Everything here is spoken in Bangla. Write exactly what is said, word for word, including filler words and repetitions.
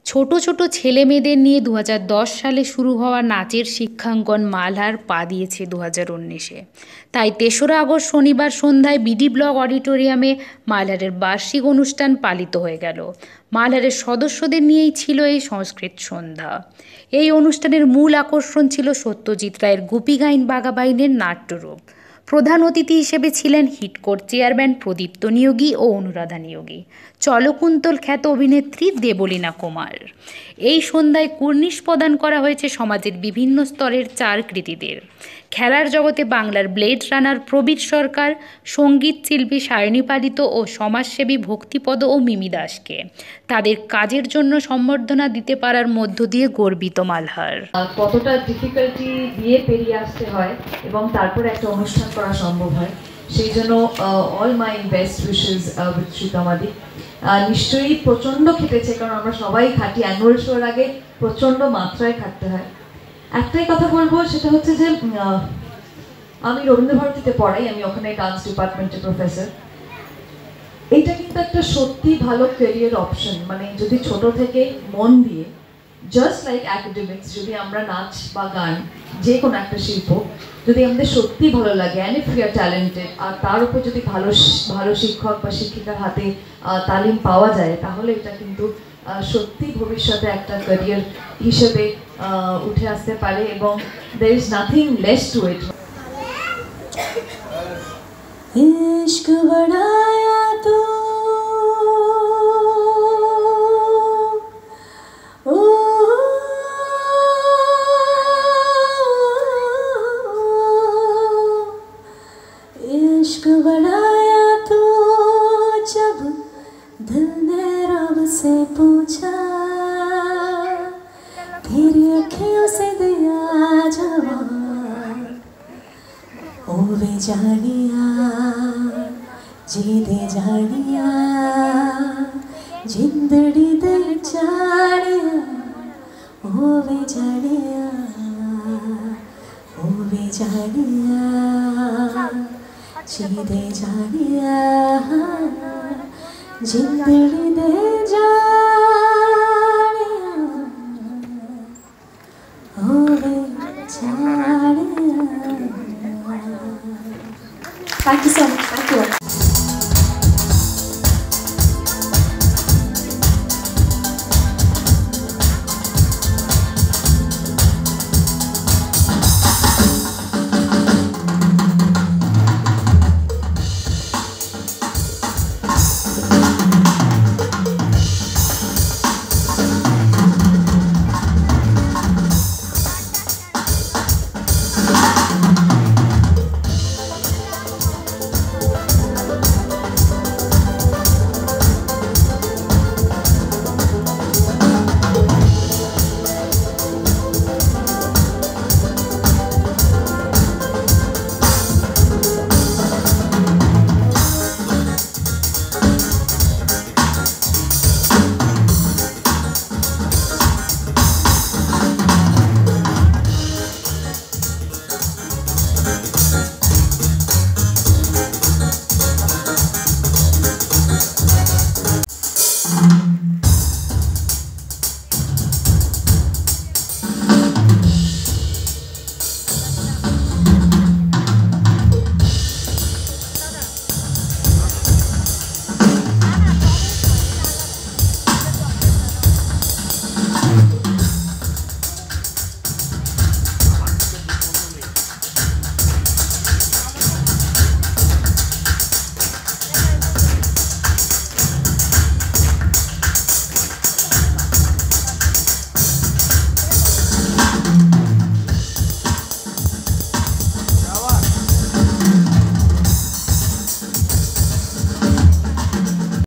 ছোট ছোট ছেলে মেয়েদের নিয়ে দু হাজার দশ সালে শুরু হওয়া নাচের শিক্ষাঙ্গন মালহার পা দিয়েছে দু হাজার উনিশে। তাই তেসরা আগস্ট শনিবার সন্ধ্যায় বিডি ব্লক অডিটোরিয়ামে মালহারের বার্ষিক অনুষ্ঠান পালিত হয়ে গেল। মালহারের সদস্যদের নিয়েই ছিল এই সংস্কৃত সন্ধ্যা। এই অনুষ্ঠানের মূল আকর্ষণ ছিল সত্যজিৎ রায়ের গোপীগাইন বাঘাবাইনের নাট্যরূপ। প্রধান অতিথি হিসেবে ছিলেন হিটকোর চেয়ারম্যান প্রদীপ্ত নিয়োগী ও অনুরাধা নিয়োগী, চলকুন্তল খ্যাত অভিনেত্রী দেবলীনা কুমার। এই সন্ধ্যায় কুর্নিশ প্রদান করা হয়েছে সমাজের বিভিন্ন স্তরের চার কৃতীদের। খেলার জগতে বাংলার ব্লেড রানার প্রবীর সরকার, সঙ্গীত শিল্পী সায়নী পালিত ও সমাজসেবী ভক্তিপদ ও মিমি দাসকে তাদের কাজের জন্য সম্বর্ধনা দিতে পারার মধ্য দিয়ে গর্বিত মালহার। কতটা ডিফিকাল্টি দিয়ে পেরিয়ে আসতে হয় এবং তারপরে একটা অনুষ্ঠান করা সম্ভব হয়, সেই জন্য all my best wishes with শ্রীতমাদি। নিশ্চয়ই প্রচণ্ড খেটেছে, কারণ আমরা সবাই খাটি, অ্যানুয়াল শোর আগে প্রচণ্ড মাত্রায় খাটতে হয়। একটাই কথা বলবো, সেটা হচ্ছে যে আমি রবীন্দ্রভারতীতে পড়াই, আমি ওখানে ডান্স ডিপার্টমেন্টের প্রফেসর। এইটা কিন্তু একটা সত্যি ভালো ক্যারিয়ার অপশন, মানে যদি ছোট থেকে মন দিয়ে, জাস্ট লাইক অ্যাকাডেমিক্স, যদি আমরা নাচ বা গান যে কোনো একটা শিল্প যদি আমাদের সত্যি ভালো লাগে, and if you are talented, আর তার উপর যদি ভালো ভালো শিক্ষক বা শিক্ষিকার হাতে তালিম পাওয়া যায়, তাহলে এটা কিন্তু সত্যি ভবিষ্যতে একটা ক্যারিয়ার হিসেবে উঠে আসতে পারে এবং there is nothing less to it. इश्क बढ़ाया तो ओ इश्क बढ़ाया तो जब दिल ने रब से पूछा, तेरी अखियों से दिया जवाब, ओ वे जानिया जी दे जानिया जिंदड़ी दे जानिया, ओ वे जानिया ओ वे जानिया जी दे जानिया जिंदड़ी दे जा